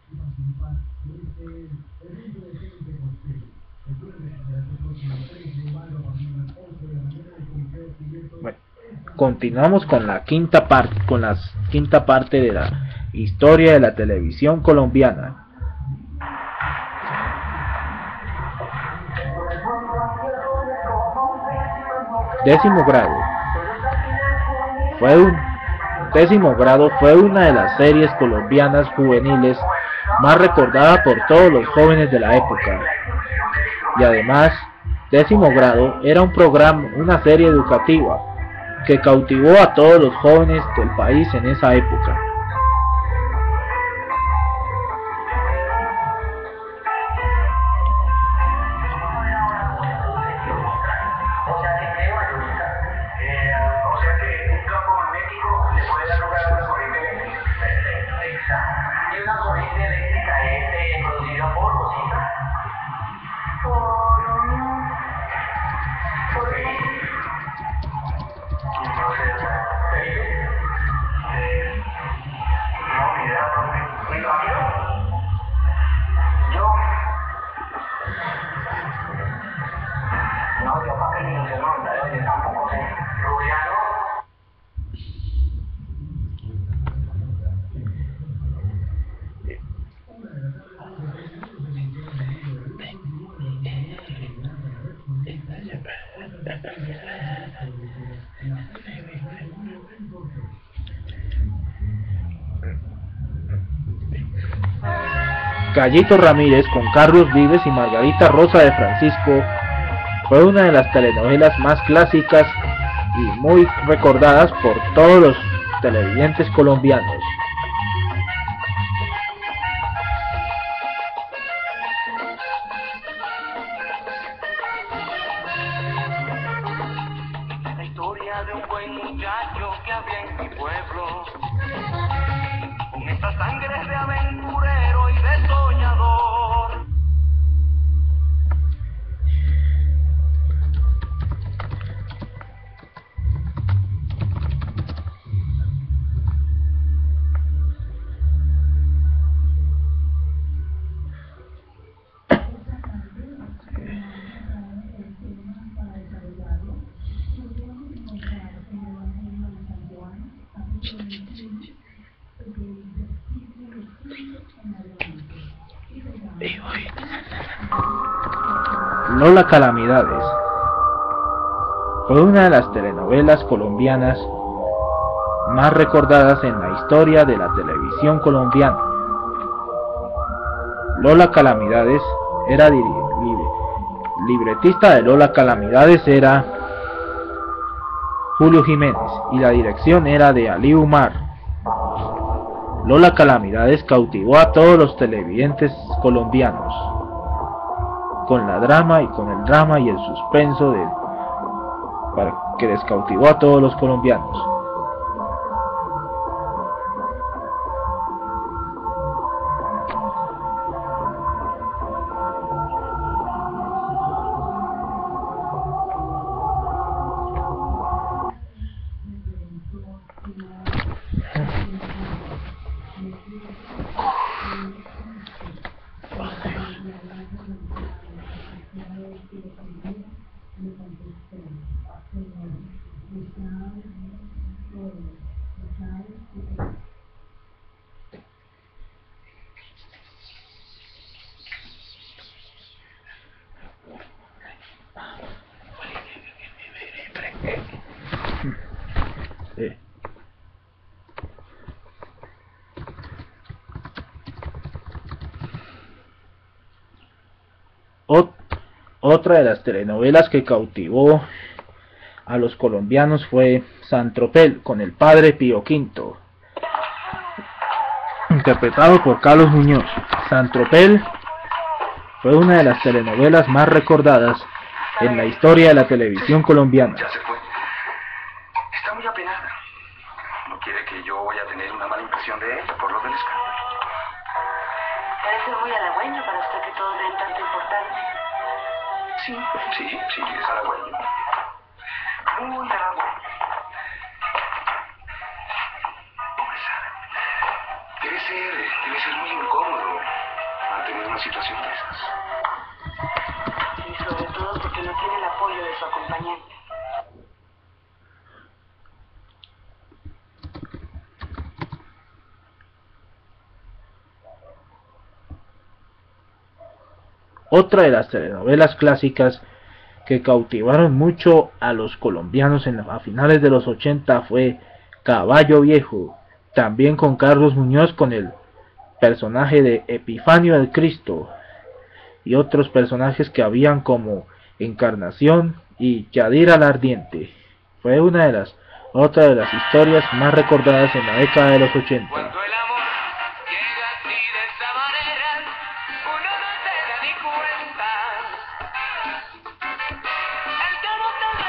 Bueno, continuamos con la quinta parte, quinta parte de la historia de la televisión colombiana. Décimo grado. Décimo grado fue una de las series colombianas juveniles más recordada por todos los jóvenes de la época. Y además, Décimo grado era un programa, una serie educativa que cautivó a todos los jóvenes del país en esa época. Gallito Ramírez con Carlos Vives y Margarita Rosa de Francisco fue una de las telenovelas más clásicas y muy recordadas por todos los televidentes colombianos. La historia de un buen muchacho que había en mi pueblo, con esta sangre de aventurero y de soñador. Lola Calamidades fue una de las telenovelas colombianas más recordadas en la historia de la televisión colombiana. Lola Calamidades era libretista de Lola Calamidades era Julio Jiménez y la dirección era de Ali Umar. Lola Calamidades cautivó a todos los televidentes colombianos con el drama y el suspenso que descautivó a todos los colombianos. Otra de las telenovelas que cautivó a los colombianos fue San Tropel con el padre Pío V, interpretado por Carlos Muñoz. San Tropel fue una de las telenovelas más recordadas en la historia de la televisión colombiana. Ya se fue. Está muy apenada. ¿No quiere que yo vaya a tener una mala impresión de ella por lo del escándalo? Parece muy halagüeño para usted que todos den tanta importancia. Sí, es halagüeño. Muy halagüeño. Debe ser debe ser muy incómodo mantener una situación de esas. Y sobre todo porque no tiene el apoyo de su acompañante. Otra de las telenovelas clásicas que cautivaron mucho a los colombianos a finales de los 80 fue Caballo Viejo, también con Carlos Muñoz con el personaje de Epifanio el Cristo y otros personajes que habían como Encarnación y Yadira la Ardiente. Fue otra de las historias más recordadas en la década de los 80.